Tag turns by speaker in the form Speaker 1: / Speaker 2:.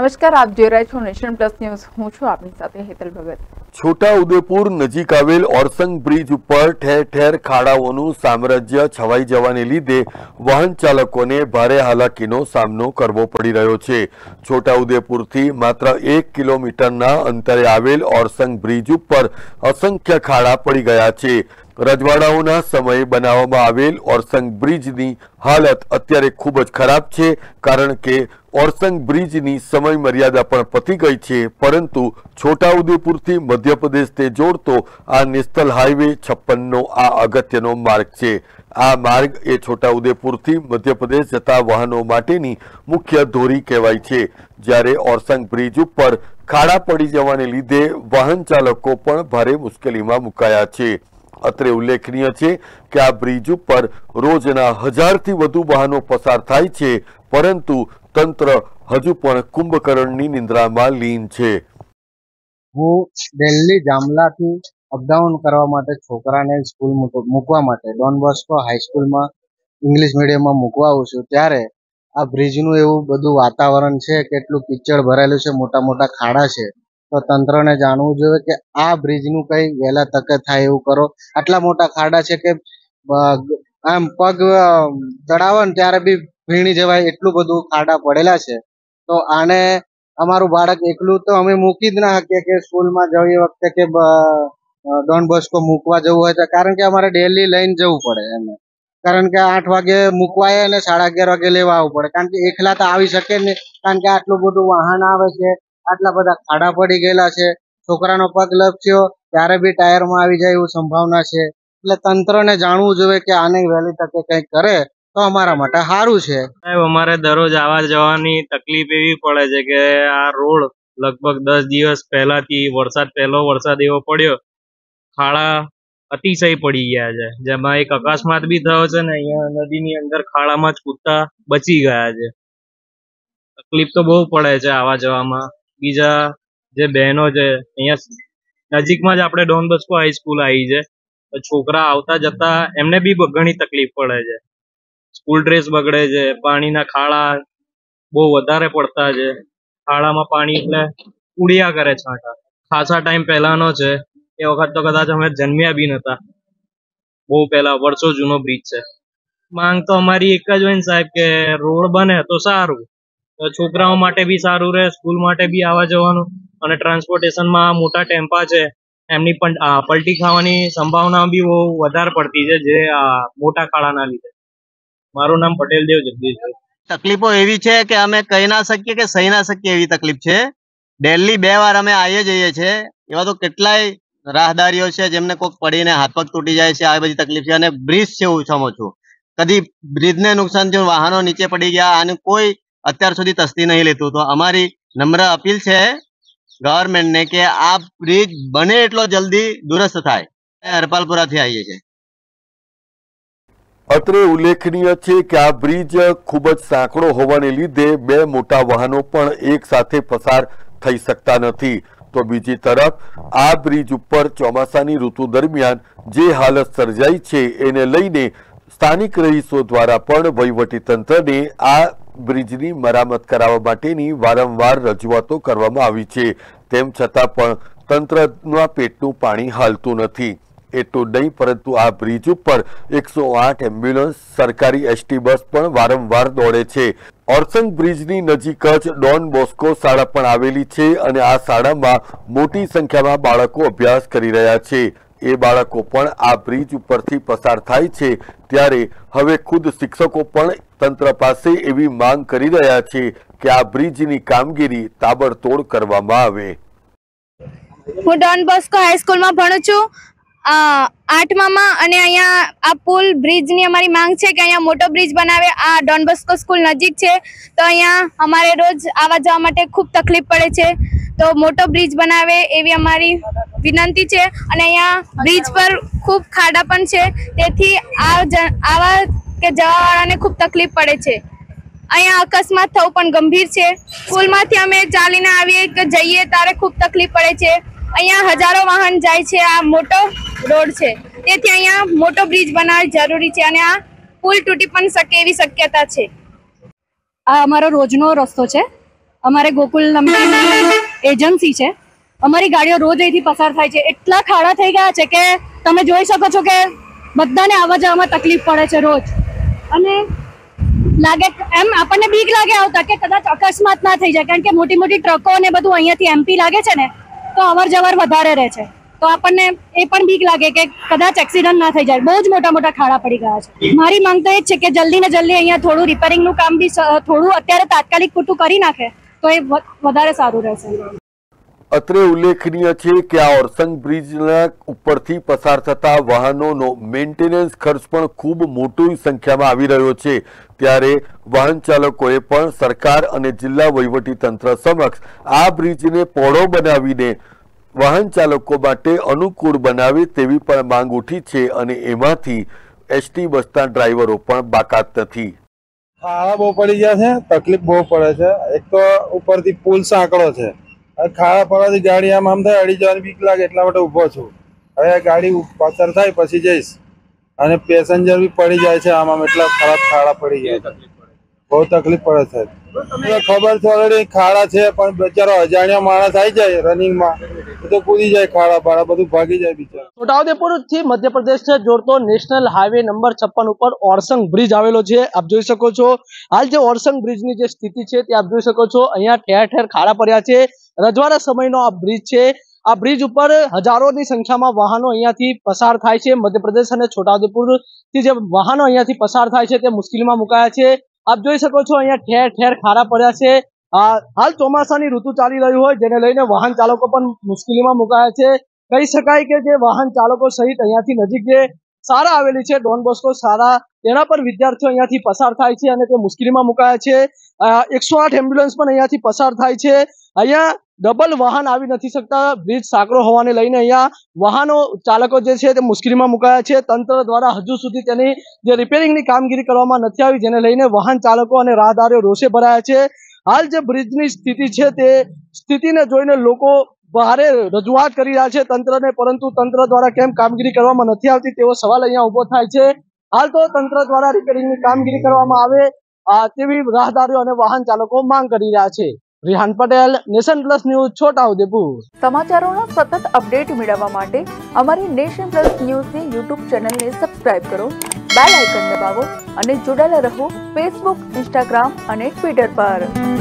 Speaker 1: નમસ્કાર, આપ જોઈ રહ્યા છો નેશન પ્લસ ન્યૂઝ। હું છું આપની સાથે હેતલ ભગત।
Speaker 2: છોટા ઉદેપુર નજીક આવેલ ઓરસંગ બ્રિજ ઉપર ઠેર ઠેર ખાડાઓનું સામ્રાજ્ય છવાઈ જવાને લીધે વાહન ચાલકોને ભારે હાલાકીનો સામનો કરવો પડી રહ્યો છે। છોટા ઉદેપુરથી માત્ર 1 કિલોમીટરના અંતરે આવેલ ઓરસંગ બ્રિજ ઉપર અસંખ્ય ખાડા પડી ગયા છે। રજવાડાઓના સમયે બનાવવામાં આવેલ ઓરસંગ બ્રિજની હાલત અત્યારે ખૂબ જ ખરાબ છે, કારણ કે ઓરસંગ બ્રિજની સમય મર્યાદા પણ પતી ગઈ છે, પરંતુ છોટાઉદેપુરથી મધ્યપ્રદેશને જોડતો આ નેશનલ હાઈવે 56નો આ અગત્યનો માર્ગ છે। આ માર્ગ એ છોટાઉદેપુરથી મધ્યપ્રદેશ જતા વાહનો માટેની મુખ્ય ધોરી કહેવાય છે, જ્યારે ઓરસંગ બ્રિજ ઉપર ખાડા પડી જવાને લીધે વાહન ચાલકો પણ ભારે મુશ્કેલીમાં મુકાયા છે। અત્રે ઉલ્લેખનીય છે કે આ બ્રિજ ઉપર રોજના 1000થી વધુ વાહનો પસાર થાય છે, પરંતુ તંત્ર હજુ પણ કુંભકર્ણની નિંદ્રામાં લીન છે।
Speaker 3: હું દિલ્હી જામલાથી અપડાઉન કરવા માટે છોકરાને સ્કૂલ મૂકવા માટે ડોન બોસ્કો હાઈસ્કૂલમાં ઇંગ્લિશ મીડિયમમાં મૂકવા આવું છું, ત્યારે આ બ્રિજનું એવું બધું વાતાવરણ છે, કેટલું કીચડ ભરેલું છે, મોટા મોટા ખાડા છે। તો તંત્રને જાણવું જોઈએ કે આ બ્રિજનું કંઈ વહેલા તકે થાય એવું કરો। આટલા મોટા ખાડા છે કે આમ પગ ચડાવો ને ત્યારે બી ભીણી જવાય એટલું બધું ખાડા પડેલા છે। તો આને અમારું બાળક એકલું તો અમે મૂકી જ ના શકીએ કે સ્કૂલમાં જવી વખતે કે ડોન બોસ્કો મૂકવા જવું હોય તો, કારણ કે અમારે ડેલી લઈને જવું પડે એને, કારણ કે 8 વાગે મૂકવાય અને 11:30 વાગે લેવા આવવું પડે, કારણ કે એકલા તો આવી શકે નહીં, કારણ કે આટલું બધું વાહન આવે છે, આટલા બધા ખાડા પડી ગયેલા છે। છોકરાનો પગ લપસ્યો ત્યારે બી ટાયરમાં આવી જાય એવું સંભાવના છે। એટલે તંત્રને જાણવું જોઈએ કે આને વહેલી તકે કંઈક કરે તો અમારા માટે સારું છે।
Speaker 4: અમારે દરરોજ આવવા જવાની તકલીફ એવી પડે છે કે આ રોડ લગભગ 10 દિવસ પહેલાથી પહેલો વરસાદ એવો પડ્યો, ખાડા અતિશય પડી ગયા છે, જેમાં એક અકસ્માત બી થયો છે ને અહીંયા નદીની અંદર ખાડામાં જ કૂદતા બચી ગયા છે। તકલીફ તો બહુ પડે છે આવવા જવામાં। બીજા જે બહેનો છે, અહીંયા નજીકમાં જ આપણે ડોન બોસ્કો હાઈસ્કૂલ આવી છે, તો છોકરા આવતા જતા એમને બી ઘણી તકલીફ પડે છે। સ્કૂલ ડ્રેસ બગડે છે, પાણીના ખાડા બહુ વધારે પડતા છે, ખાડામાં પાણી એટલે ઉડ્યા કરે છાંટા। ખાસા ટાઈમ પહેલાનો છે, એ વખત તો કદાચ અમે જન્મ્યા બી નતા, બહુ પહેલા વર્ષો જૂનો બ્રિજ છે। માંગ તો અમારી એક જ હોય ને સાહેબ કે રોડ બને તો સારું, તો છોકરાઓ માટે બી સારું રહે, સ્કૂલ માટે બી આવવા જવાનું, અને ટ્રાન્સપોર્ટેશનમાં મોટા ટેમ્પા છે એમની પણ પલટી ખાવાની સંભાવના બી બહુ વધારે પડતી છે, જે મોટા ખાડાના લીધે। મારું નામ પટેલ દેવ જગદીશભાઈ।
Speaker 3: તકલીફો એવી છે કે અમે કહી ના શકીએ કે સહી ના શકીએ એવી તકલીફ છે। ડેલી 2 વાર અમે આવીએ જઈએ છીએ, એવા તો કેટલાય રાહદારીઓ છે જેમને કોઈક પડીને હાથ પગ તૂટી જાય છે, આ બધી તકલીફ છે। અને બ્રિજ છે ઓછામાં ઓછું, કદી બ્રિજને નુકસાન થયું, વાહનો નીચે પડી ગયા, અને કોઈ અત્યાર સુધી તસ્દી નહીં લેતું। તો અમારી નમ્ર અપીલ છે ગવર્મેન્ટને કે આ બ્રિજ બને એટલો જલ્દી દુરસ્ત થાય। હરપાલપુરાથી આવીએ છીએ।
Speaker 2: અત્રે ઉલ્લેખનીય છે કે આ બ્રિજ ખૂબ જ સાંકડો હોવાને લીધે 2 મોટા વાહનો પણ એક સાથે પસાર થઈ શકતા નથી। તો બીજી તરફ આ બ્રિજ ઉપર ચોમાસાની ઋતુ દરમિયાન જે હાલત સર્જાઈ છે એને લઈને સ્થાનિક રહીશો દ્વારા પણ વહીવટીતંત્રને આ બ્રિજની મરામત કરાવવા માટેની વારંવાર રજૂઆતો કરવામાં આવી છે, તેમ છતાં પણ તંત્રના પેટનું પાણી હાલતું નથી। એટલું નહીં, પરંતુ આ બ્રિજ ઉપર 108 એમ્બ્યુલન્સ, સરકારી એસટી બસ પણ વારંવાર દોડે છે। ઓરસંગ બ્રિજની નજીક જ ડોન બોસ્કો શાળા પણ આવેલી છે, અને આ શાળામાં મોટી સંખ્યામાં બાળકો અભ્યાસ કરી રહ્યા છે। એ બાળકો પણ આ બ્રિજ ઉપરથી પસાર થાય છે, ત્યારે હવે ખુદ શિક્ષકો પણ તંત્ર પાસે એવી માંગ કરી રહ્યા છે કે આ બ્રિજની કામગીરી તાબડતોડ કરવામાં આવે।
Speaker 5: હું ડોન બોસ્કો હાઈસ્કૂલમાં ભણું છું, 8મામાં, અને અહીંયા આ પુલ બ્રિજની અમારી માંગ છે કે અહીંયા મોટો બ્રિજ બનાવે। આ ડોન બોસ્કો સ્કૂલ નજીક છે, તો અહીંયા અમારે રોજ આવવા જવા માટે ખૂબ તકલીફ પડે છે, તો મોટો બ્રિજ બનાવે એવી અમારી વિનંતી છે। અને અહીંયા બ્રિજ પર ખૂબ ખાડા પણ છે, તેથી આવા કે જવાવાળાને ખૂબ તકલીફ પડે છે। અહીંયા અકસ્માત થવું પણ ગંભીર છે। સ્કૂલમાંથી અમે ચાલીને આવીએ કે જઈએ ત્યારે ખૂબ તકલીફ પડે છે। અહીંયા હજારો વાહન જાય છે, આ મોટો રોડ છે, તેથી અહીંયા મોટો બ્રિજ બનાવવો જરૂરી છે, અને આ પુલ તૂટી પણ શકે એવી શક્યતા છે।
Speaker 6: આ અમારો રોજનો રસ્તો છે, અમારે ગોકુલ નમકીન એજન્સી છે, અમારી ગાડીઓ રોજ અહીંથી પસાર થાય છે. એટલા ખાડા થઈ ગયા છે કે તમે જોઈ શકો છો કે બધાને આવવા જવામાં તકલીફ પડે છે રોજ. અને લાગે એમ આપણને બીક લાગે આવતા કે કદાચ અકસ્માત ના થઈ જાય, કારણ કે મોટી મોટી ટ્રકો ને બધું અહીંયાથી એમપી લાગે છે ને, તો અવર જવર વધારે રહે છે. તો આપણને એ પણ બીક લાગે કે કદાચ એક્સિડન્ટ ના થઈ જાય. બહુ જ મોટા મોટા ખાડા પડી ગયા છે. મારી માંગ તો એ જ છે કે જલ્દી ને જલ્દી અહીંયા થોડું રિપેરિંગનું કામ બી થોડું અત્યારે તાત્કાલિક પૂરતું કરી નાખે તો એ વધારે સારું રહેશે.
Speaker 2: અત્રે ઉલ્લેખનીય છે કે આ ઓરસંગ બ્રિજના ઉપરથી પસાર થતા વાહનોનો મેન્ટેનન્સ ખર્ચ પણ ખૂબ મોટી સંખ્યામાં આવી રહ્યો છે. ત્યારે વાહન ચાલકોએ પણ સરકાર અને જિલ્લા વહીવટીતંત્ર સમક્ષ આ બ્રિજને પહોળો બનાવીને વાહન ચાલકો માટે અનુકૂળ બનાવે તેવી પણ માંગ ઉઠી છે. અને એમાંથી એસટી બસના ડ્રાઈવરો પણ બાકાત નથી.
Speaker 7: ખાડા બહુ પડી ગયા છે, તકલીફ બહુ પડે છે. એક તો ઉપરથી પુલ સાંકડો છે, ખાડા પડવાથી ગાડી આમ થાય અડી જવાની બીક લાગે, એટલા માટે ઊભો છું. હવે ગાડી પસાર થાય પછી જઈશ. અને પેસેન્જર બી પડી જાય છે આમ, એટલા ખરાબ ખાડા પડી ગયા, બહુ તકલીફ પડે છે. ખબર છે ઓલરેડી ખાડા છે, પણ બિચારો અજાણ્યા માણસ આવી જાય રનિંગમાં તો કૂદી જાય, ખાડા બાડા બધું ભાગી જાય બિચારો.
Speaker 8: છોટાઉદેપુર થી મધ્યપ્રદેશ જોડતો નેશનલ હાઈવે નંબર 56 ઉપર ઓરસંગ બ્રિજ આવેલો છે. આપ જોઈ શકો છો હાલ જે ઓરસંગ બ્રિજની જે સ્થિતિ છે તે આપ જોઈ શકો છો. અહીંયા ઠેર ઠેર ખાડા પડ્યા છે. રજવાડા સમયનો આ બ્રિજ છે. આ બ્રિજ ઉપર હજારોની સંખ્યામાં વાહનો અહીંયાથી પસાર થાય છે. મધ્યપ્રદેશ અને છોટાઉદેપુર થી જે વાહનો અહીંયાથી પસાર થાય છે તે મુશ્કેલીમાં મુકાયા છે. આપ જોઈ શકો છો અહીંયા ઠેર ઠેર ખાડા પડ્યા છે. હાલ ચોમાસાની ઋતુ ચાલી રહ્યું હોય જેને લઈને વાહન ચાલકો પણ મુશ્કેલીમાં મુકાયા છે. કહી શકાય કે જે વાહન ચાલકો સહિત અહીંયાથી નજીક જે શાળા આવેલી છે ડોન બોસ્કો શાળા, તેના પર વિદ્યાર્થીઓ અહીંયાથી પસાર થાય છે અને તે મુશ્કેલીમાં મુકાયા છે. 108 એમ્બ્યુલન્સ પણ અહીંયાથી પસાર થાય છે. અહીંયા ડબલ વાહન આવી નથી શકતા, બ્રિજ સાંકડો હોવાને લઈને અહીંયા વાહનો ચાલકો જે છે તે મુશ્કેલીમાં મુકાયા છે. તંત્ર દ્વારા હજુ સુધી તેની જે રિપેરિંગની કામગીરી કરવામાં નથી આવી, જેને લઈને વાહન ચાલકો અને રાહદારીઓ રોષે ભરાયા છે. હાલ જે બ્રિજની સ્થિતિ છે તે સ્થિતિને જોઈને લોકો ભારે રજૂઆત કરી રહ્યા છે તંત્રને, પરંતુ તંત્ર દ્વારા કેમ કામગીરી કરવામાં નથી આવતી તેવો સવાલ અહીંયા ઉભો થાય છે. હાલ તો તંત્ર દ્વારા રિપેરિંગની કામગીરી કરવામાં આવે તેવી રાહદારીઓ અને વાહન ચાલકો માંગ કરી રહ્યા છે. Rihan Patel, nation plus news, Chhota Udepur.
Speaker 1: સમાચારોના સતત અપડેટ મેળવવા માટે અમારી નેશન પ્લસ ન્યૂઝની યુટ્યુબ ચેનલને સબસ્ક્રાઇબ કરો, બેલ આઇકન દબાવો અને જોડાયેલા રહો ફેસબુક, ઇન્સ્ટાગ્રામ અને ટ્વિટર પર.